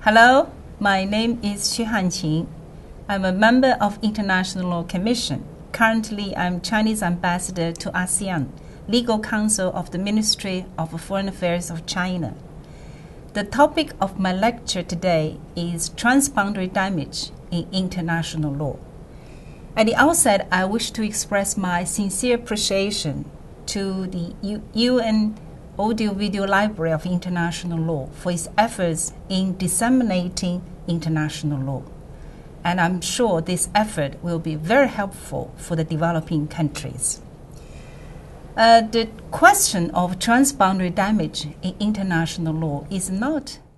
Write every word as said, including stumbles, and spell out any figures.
Hello, my name is Hanqin. I'm a member of International Law Commission. Currently, I'm Chinese Ambassador to ASEAN, Legal Counsel of the Ministry of Foreign Affairs of China. The topic of my lecture today is transboundary damage in international law. At the outset, I wish to express my sincere appreciation to the U UN Audio-Video Library of International Law for its efforts in disseminating international law. And I'm sure this effort will be very helpful for the developing countries. Uh, the question of transboundary damage in international law is not